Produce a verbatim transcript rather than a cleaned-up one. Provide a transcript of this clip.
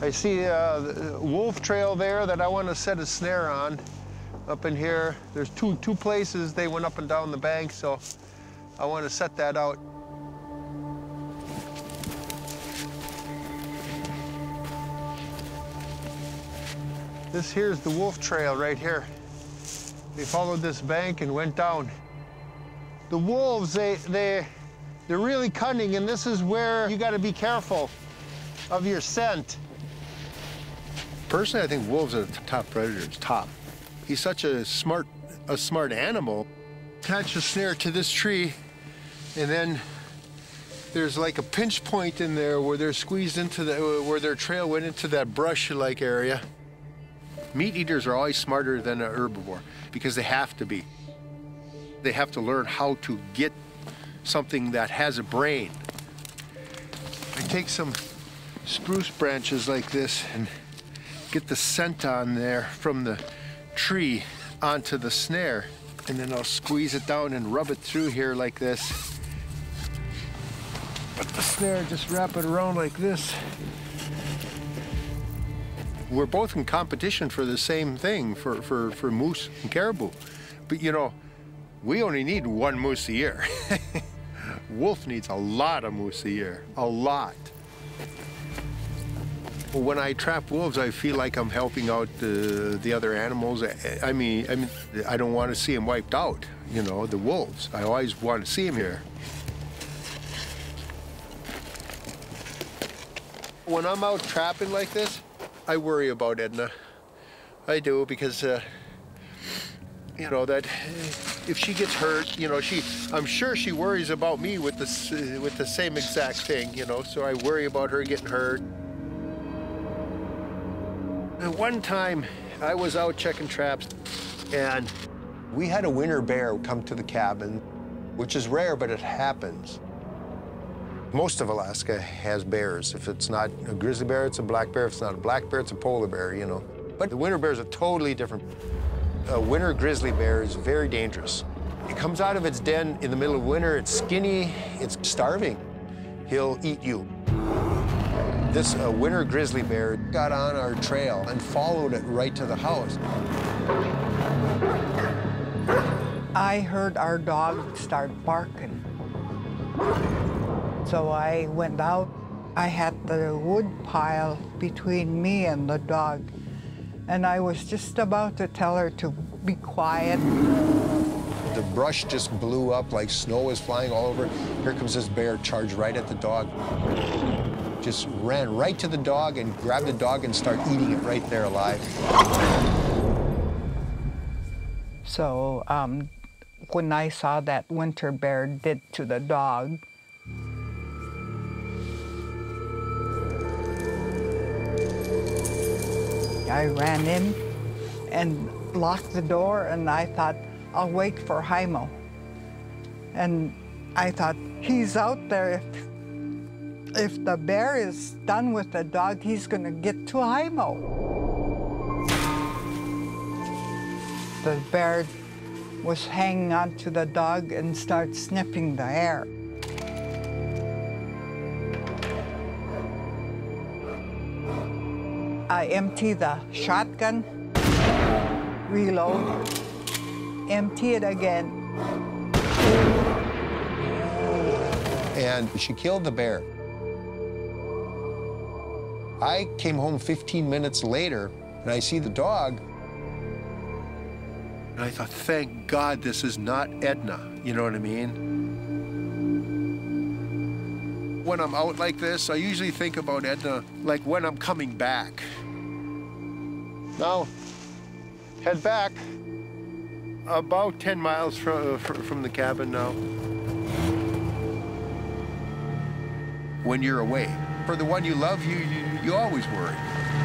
I see a wolf trail there that I want to set a snare on. Up in here, there's two, two places they went up and down the bank, so I want to set that out. This here's the wolf trail right here. They followed this bank and went down. The wolves, they, they, they're really cunning, and this is where you got to be careful of your scent. Personally, I think wolves are the top predators, top. He's such a smart, a smart animal. Attach a snare to this tree, and then there's like a pinch point in there where they're squeezed into the, where their trail went into that brush-like area. Meat eaters are always smarter than an herbivore because they have to be. They have to learn how to get something that has a brain. I take some spruce branches like this and get the scent on there from the tree onto the snare, and then I'll squeeze it down and rub it through here like this. Put the snare, just wrap it around like this. We're both in competition for the same thing, for, for, for moose and caribou. But you know, we only need one moose a year. Wolf needs a lot of moose a year, a lot. When I trap wolves, I feel like I'm helping out the, the other animals. I mean, I mean, I don't want to see them wiped out, you know, the wolves. I always want to see them here. When I'm out trapping like this, I worry about Edna. I do, because, uh, you know, that if she gets hurt, you know, she, I'm sure she worries about me with, this, uh, with the same exact thing, you know, so I worry about her getting hurt. And one time, I was out checking traps, and we had a winter bear come to the cabin, which is rare, but it happens. Most of Alaska has bears. If it's not a grizzly bear, it's a black bear. If it's not a black bear, it's a polar bear, you know. But the winter bears are totally different. A winter grizzly bear is very dangerous. It comes out of its den in the middle of winter. It's skinny, it's starving. He'll eat you. This uh, winter grizzly bear got on our trail and followed it right to the house. I heard our dog start barking. So I went out. I had the wood pile between me and the dog, and I was just about to tell her to be quiet. The brush just blew up like snow was flying all over. Here comes this bear, charged right at the dog. Just ran right to the dog and grabbed the dog and started eating it right there alive. So um, when I saw that winter bear did to the dog, I ran in and locked the door, and I thought, I'll wait for Heimo. And I thought, he's out there. If, if the bear is done with the dog, he's gonna get to Heimo. The bear was hanging on to the dog and started sniffing the air. I empty the shotgun, reload, empty it again. And she killed the bear. I came home fifteen minutes later, and I see the dog. And I thought, thank God this is not Edna, you know what I mean? When I'm out like this, I usually think about Edna like when I'm coming back. Now, head back. About ten miles from, from the cabin now. When you're away. For the one you love, you, you, you always worry.